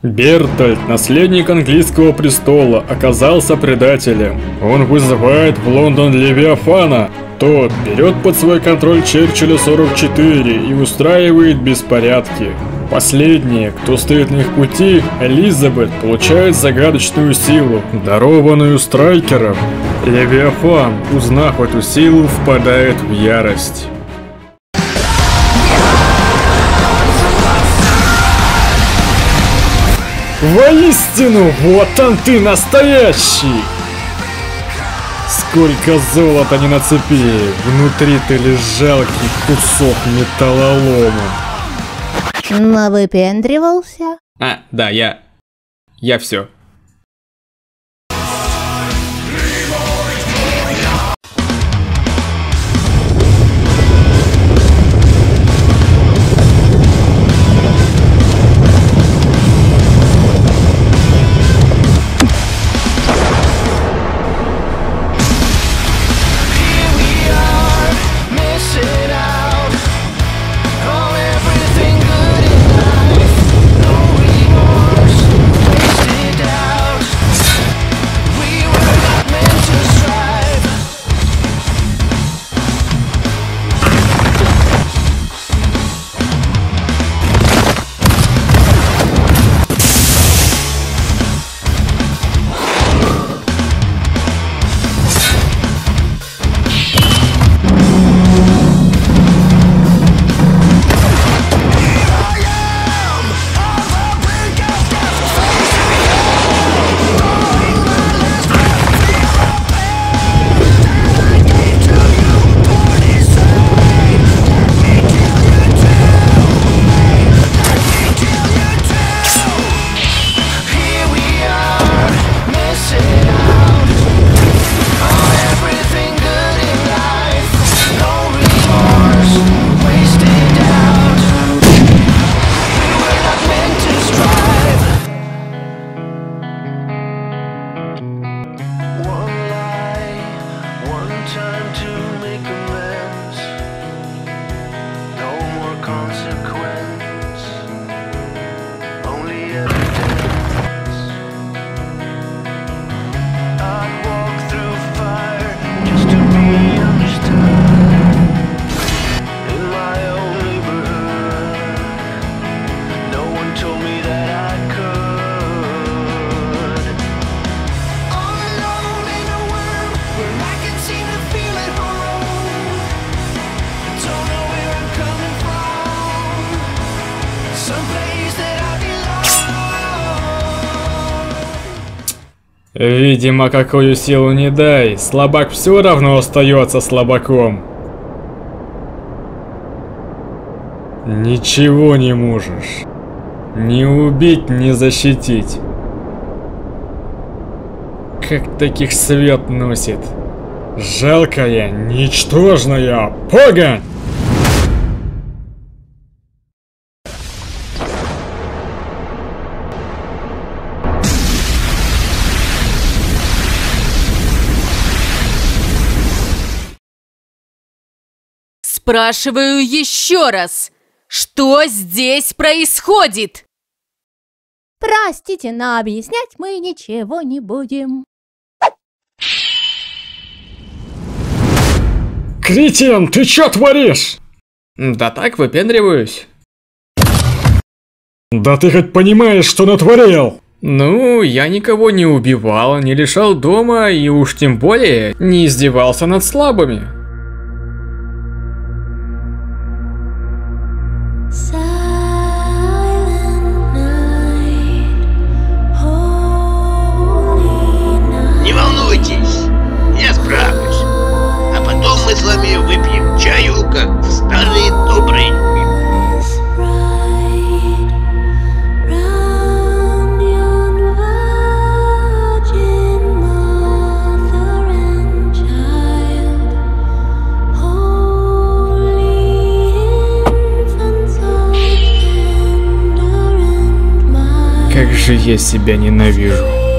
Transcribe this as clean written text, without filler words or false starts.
Бертольд, наследник английского престола, оказался предателем. Он вызывает в Лондон Левиафана. Тот берет под свой контроль Черчилля 44 и устраивает беспорядки. Последние, кто стоит на их пути, Элизабет, получает загадочную силу, дарованную Страйкером. Левиафан, узнав эту силу, впадает в ярость. Воистину, вот он ты настоящий! Сколько золота не нацепили, внутри ты лишь жалкий кусок металлолома. Навыпендривался? Да, я все. Видимо, какую силу не дай, слабак все равно остается слабаком. Ничего не можешь. Ни убить, ни защитить. Как таких свет носит. Жалкая, ничтожная погонь! Спрашиваю еще раз, что здесь происходит? Простите, но объяснять мы ничего не будем. Кретин, ты чё творишь? Да так, выпендриваюсь. Да ты хоть понимаешь, что натворил? Ну, я никого не убивал, не лишал дома и уж тем более не издевался над слабыми. Не волнуйтесь, я справлюсь. А потом мы с вами выпьем чаю, как в старые добрые дни. Как же я себя ненавижу.